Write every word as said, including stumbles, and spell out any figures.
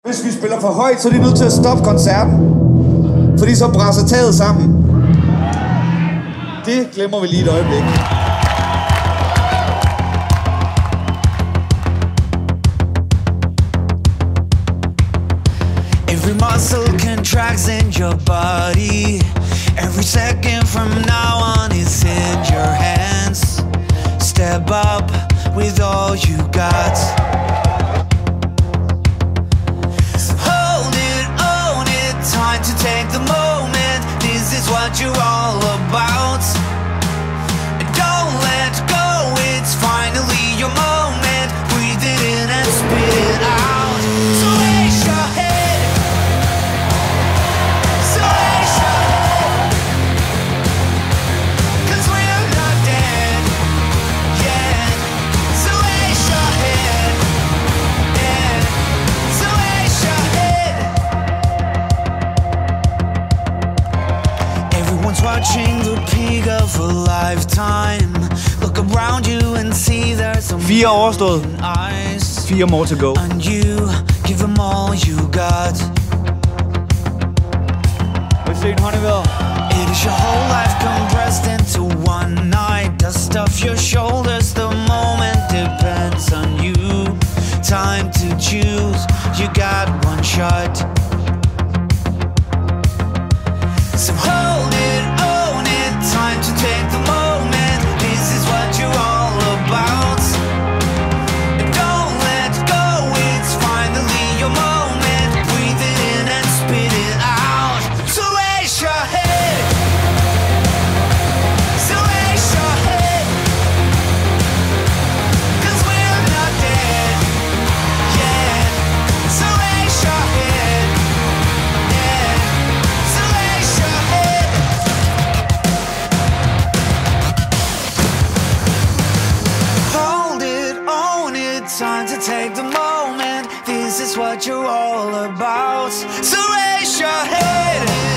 Hvis vi spiller for højt, så er de nødt til at stoppe koncerten, fordi så brænder taget sammen. Det glemmer vi lige et øjeblik. Every muscle contracts in your body. Every second from now on is in your hands. Step up with all you got. Hold it, own it, time to take the moment. This is what you're all about. Don't let go, it's finally your moment. Breathe it in and spit it out. So raise your head. So raise your head. 'Cause we're not dead yet. So raise your head. Yeah. So raise your head. Everyone's watching the peak of a lifetime. Look around you and see there's some Fire overstået. eyes. Fire more to go. And you give them all you got. Vil se en hånd i vejret? It is your whole life compressed into one night. Dust off your shoulders, the moment depends on you. Time to choose, you got one shot. So hold it, own it, time to take the moment. This is what you're all about. Don't let go, it's finally your moment. Breathe it in and spit it out. So raise your head. So raise your head. 'Cause we're not dead yet. So raise your head. Yeah. So raise your head. Hold it, own it, time to take the moment. This is what you're all about. So raise your head.